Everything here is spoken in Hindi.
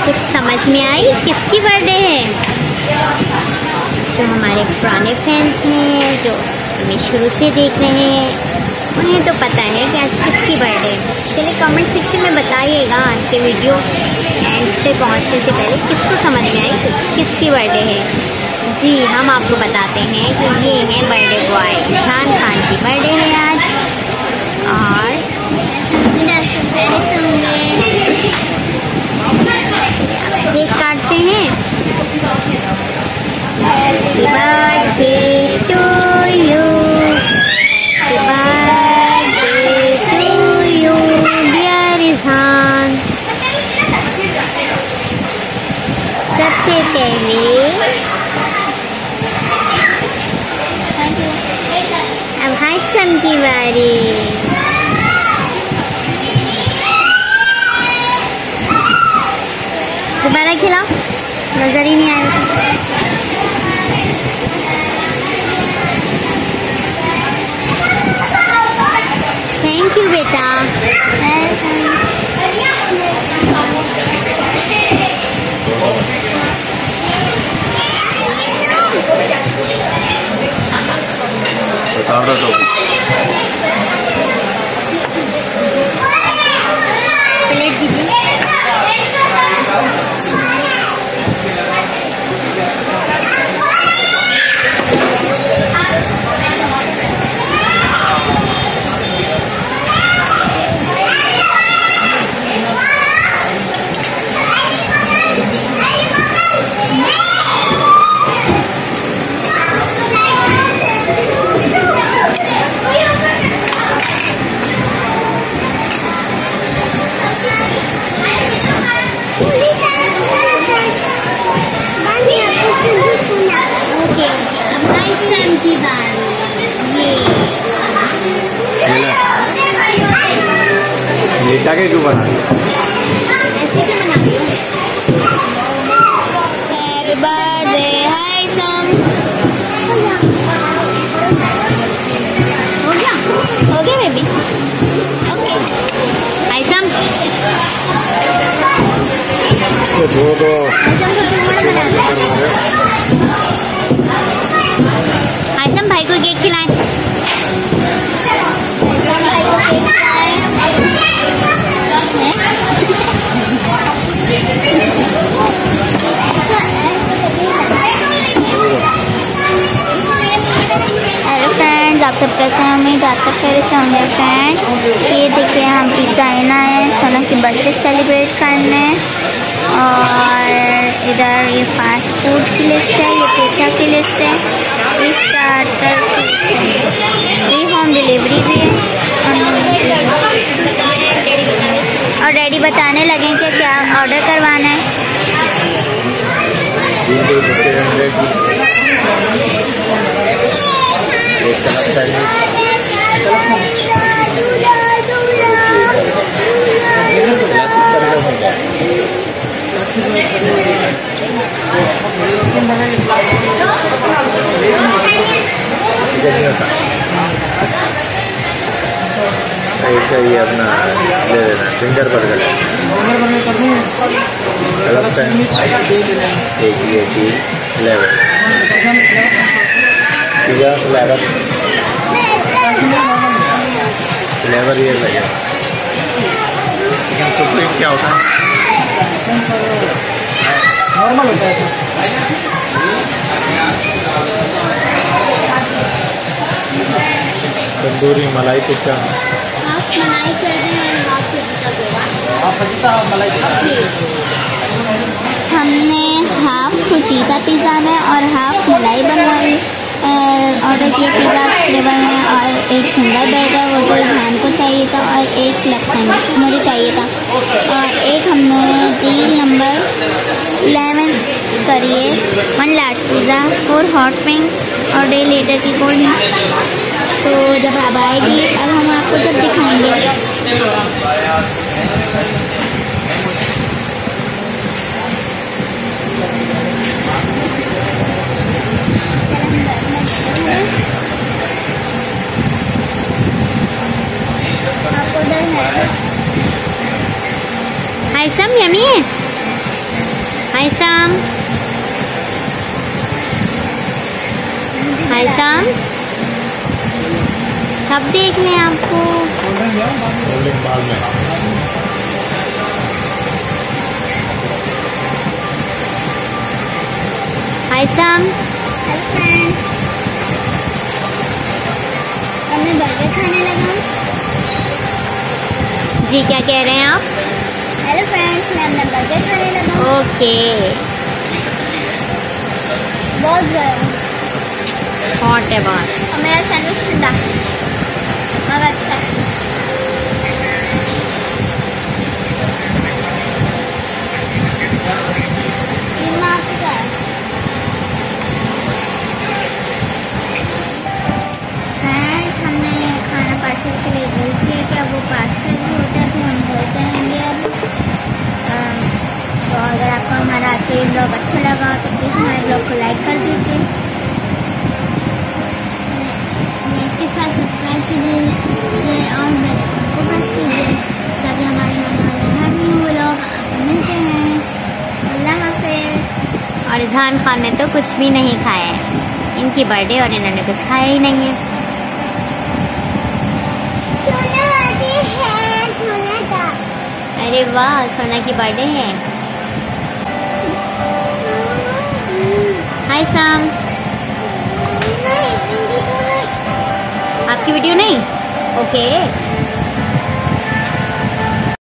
कुछ समझ में आई किसकी बर्थडे है? जो हमारे पुराने फैंस हैं, जो हमें शुरू से देख रहे हैं, उन्हें तो पता है कि आज किसकी बर्थडे है। चलिए कमेंट सेक्शन में बताइएगा आज के वीडियो एंड पे पहुंचने से पहले किसको समझ में आई किसकी बर्थडे है। जी हम आपको बताते हैं कि ये है बर्थडे बॉय इरफान खान की बर्थडे है आज। और केक काटते हैं। Happy birthday to you, happy birthday to you dear Irfan. सबसे पहले अब हाइसम की बारी। दोबारा खिलाओ, नजर ही नहीं आएगा। थैंक यू बेटा। प्लेट दीजिए। की बारी लेटा के क्यों बना ऐसे क्यों बना रही हो? Happy birthday Haisam. हो गया बेबी। ओके हाइसम दो हाइसम भाई को केक खिलाएं। हेलो फ्रेंड्स, आप सब कैसे हैं? उम्मीद आप सब खैरियत से होंगे। फ्रेंड्स ये देखिए हम पिज़्ज़ा आए सोनम की बर्थडे सेलिब्रेट करने। और इधर ये फास्ट फूड की लिस्ट है, ये पिज़्ज़ा की लिस्ट है, ये स्टार्टर की लिस्ट है, फ्री होम डिलीवरी भी है। और डैडी बताने लगे कि क्या ऑर्डर करवाना है। ये अपना ले लेना फिंगर बर्गर एक ये फ्लेवर पिज़्ज़ा फ्लेवर ये लगे। सुप्रीम क्या होता है? नॉर्मल होता है। तंदूरी मलाई टिक्का हाफ मलाई कर दें और हाफ पिज़्ज़ा कर दें। हाफ पिज़्ज़ा हाफ मलाई टिक्का। हमने हाफ फुजीता पिज़्ज़ा में और हाफ मलाई बनवाई ऑर्डर किया पिज़्ज़ा फ्लेवर में। और एक सिंगल बर्गर वो जो इरफान को चाहिए था, और एक क्लब सैंडविच मुझे चाहिए था। और एक हमने डील नंबर 11 करिए 1 लार्ज पिज़्ज़ा 4 हॉट विंग्स और डे लीटर की कोल्ड ड्रिंक। तो जब अब आएगी अब हम आपको जब दिखाएंगे। हाइसम यमी है। हाय साम, हाय साम, सब देख रहे हैं आपको। हाय साम, अब मैं बर्गर खाने लगा। जी क्या कह रहे हैं आप? हेलो फ्रेंड्स, मैं अपना बर्गर खाने लगा। ओके, बहुत हॉट है बहुत। और मेरा सैंडविच ठंडा मगर अच्छा है। फ्रेंड्स, हमने खाना पार्सल के लिए बोल किया कि अब वो पार्सल भी होता है तो हम घर जाएंगे अब। तो अगर आपको हमारा आज का ये ब्लॉग अच्छा लगा तो प्लीज़ हमारे ब्लॉग को लाइक कर दीजिए, इसके साथ सब्सक्राइब कीजिए और बेल आइकन को प्रेस कीजिए ताकि हमारे आने वाले हर न्यू ब्लॉग आपको मिलते हैं। अल्लाह हाफिज़। और इजहान खान ने तो कुछ भी नहीं खाया है, इनकी बर्थडे और इन्होंने कुछ खाया ही नहीं है। अरे वाह, सोना की बर्थडे है। हाय साम, आपकी वीडियो नहीं? ओके।